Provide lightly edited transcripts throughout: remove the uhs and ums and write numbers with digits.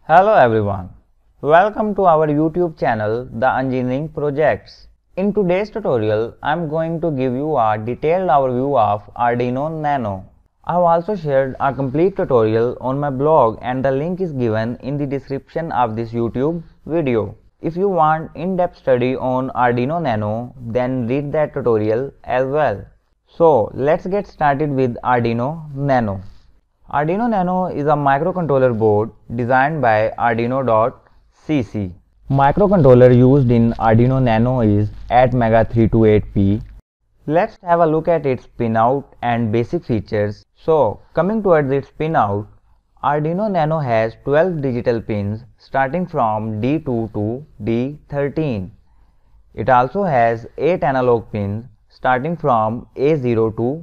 Hello everyone, welcome to our YouTube channel The Engineering Projects. In today's tutorial, I am going to give you a detailed overview of Arduino Nano. I have also shared a complete tutorial on my blog and the link is given in the description of this YouTube video. If you want in-depth study on Arduino Nano, then read that tutorial as well. So let's get started with Arduino Nano. Arduino Nano is a microcontroller board designed by Arduino.cc. Microcontroller used in Arduino Nano is ATmega328P. Let's have a look at its pinout and basic features. So, coming towards its pinout, Arduino Nano has 12 digital pins starting from D2 to D13. It also has 8 analog pins starting from A0 to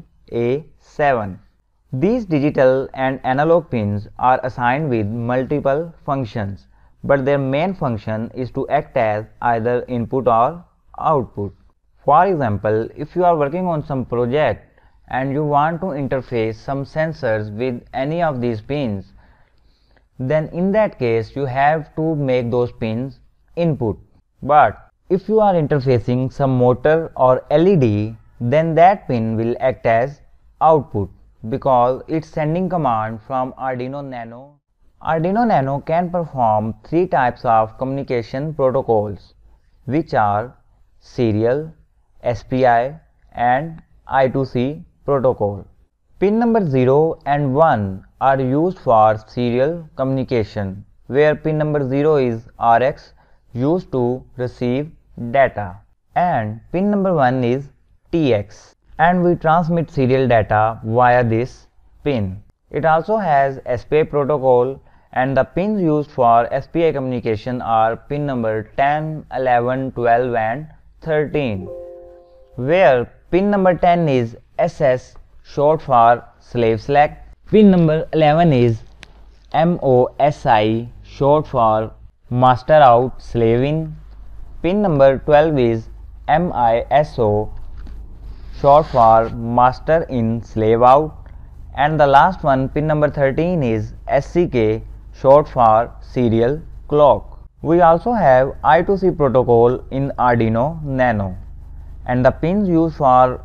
A7. These digital and analog pins are assigned with multiple functions, but their main function is to act as either input or output. For example, if you are working on some project and you want to interface some sensors with any of these pins, then in that case you have to make those pins input. But if you are interfacing some motor or LED, then that pin will act as output, because it's sending command from Arduino Nano. Arduino Nano can perform 3 types of communication protocols, which are serial, SPI and I2C protocol. Pin number 0 and 1 are used for serial communication, where pin number 0 is RX, used to receive data, and pin number 1 is TX, and we transmit serial data via this pin. It also has SPI protocol, and the pins used for SPI communication are pin number 10, 11, 12 and 13, where pin number 10 is SS, short for slave select. Pin number 11 is MOSI, short for master out slave in. Pin number 12 is MISO, short for master in slave out, and the last one, pin number 13, is SCK, short for serial clock. We also have I2C protocol in Arduino Nano, and the pins used for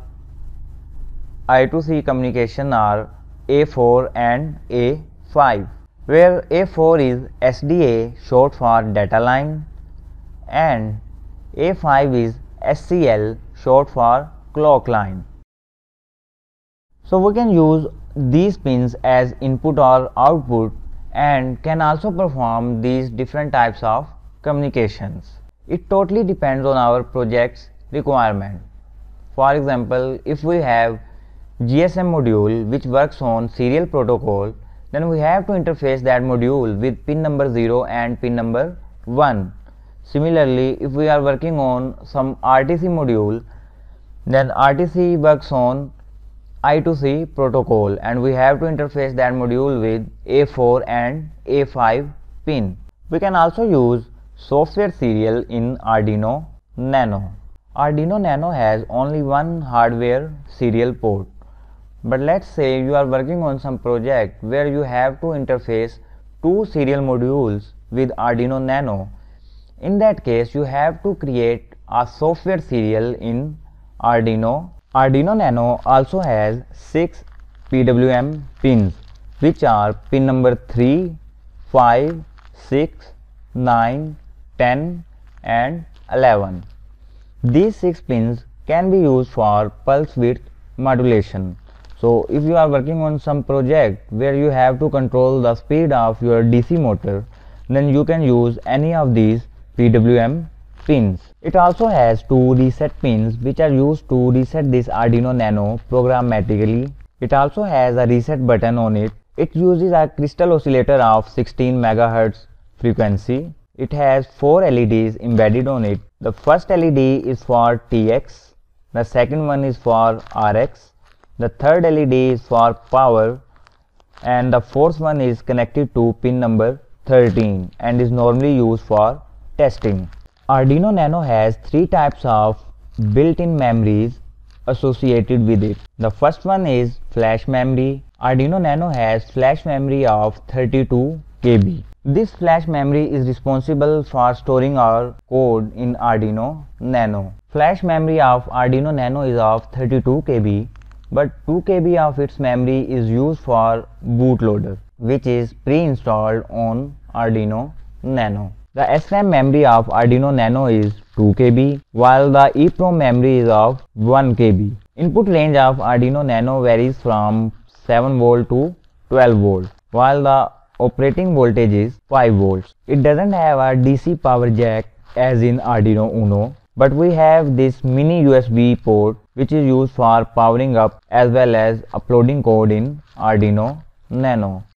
I2C communication are A4 and A5, where A4 is SDA, short for data line, and A5 is SCL, short for clock line. So we can use these pins as input or output and can also perform these different types of communications. It totally depends on our project's requirement. For example, if we have GSM module which works on serial protocol, then we have to interface that module with pin number 0 and pin number 1. Similarly, if we are working on some RTC module, then RTC works on I2C protocol and we have to interface that module with A4 and A5 pin. We can also use software serial in Arduino Nano. Arduino Nano has only one hardware serial port. But let's say you are working on some project where you have to interface 2 serial modules with Arduino Nano. In that case, you have to create a software serial in Arduino. Arduino Nano also has 6 PWM pins, which are pin number 3, 5, 6, 9, 10 and 11. These 6 pins can be used for pulse width modulation. So if you are working on some project where you have to control the speed of your DC motor, then you can use any of these PWM pins. It also has 2 reset pins which are used to reset this Arduino Nano programmatically. It also has a reset button on it. It uses a crystal oscillator of 16 MHz frequency. It has 4 LEDs embedded on it. The first LED is for TX, the second one is for RX, the third LED is for power, and the fourth one is connected to pin number 13 and is normally used for testing. Arduino Nano has 3 types of built-in memories associated with it. The first one is flash memory. Arduino Nano has flash memory of 32 KB. This flash memory is responsible for storing our code in Arduino Nano. Flash memory of Arduino Nano is of 32 KB, but 2 KB of its memory is used for bootloader, which is pre-installed on Arduino Nano. The SRAM memory of Arduino Nano is 2 KB, while the EEPROM memory is of 1 KB. Input range of Arduino Nano varies from 7 volt to 12 volt, while the operating voltage is 5 volts. It doesn't have a DC power jack as in Arduino Uno, but we have this mini USB port which is used for powering up as well as uploading code in Arduino Nano.